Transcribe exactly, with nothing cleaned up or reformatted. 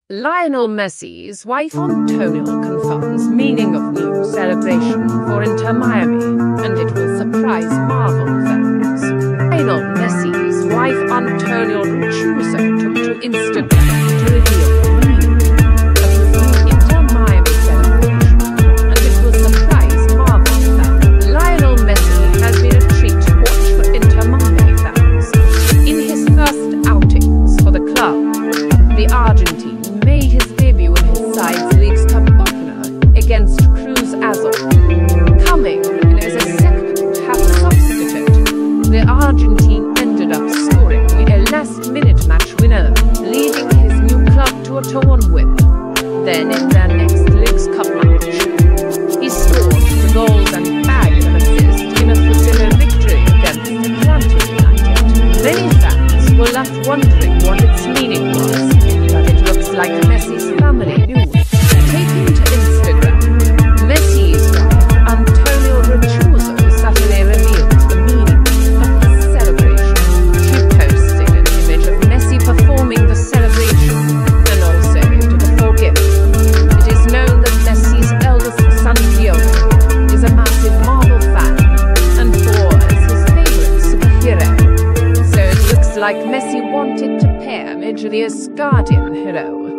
Lionel Messi's wife Antonela confirms meaning of new celebration for Inter Miami, and it will surprise Marvel fans. Lionel Messi's wife Antonela took to Instagram to reveal the meaning of his new Inter Miami celebration, and it will surprise Marvel fans. Lionel Messi has been a treat to watch for Inter Miami fans. In his first outings for the club, the Argentine made his debut in his side's League's Cup opener against Cruz Azul. Coming in as a second-half substitute, the Argentine ended up scoring a last-minute match winner, leading his new club to a two one win. Then in their next League's Cup match, he scored the goals and bagged an assist in a three nil victory against Atlanta United. Many fans were left wondering what its meaning was, but it looks like Messi's family knew. Taking to Instagram, Messi's wife Antonela Saturday revealed the meaning of his celebration. She posted an image of Messi performing the celebration and also gifted a full gift. It is known that Messi's eldest son Lionel is a massive Marvel fan and Thor is his favorite superhero. So it looks like Messi wanted to pay homage to the Asgardian hero.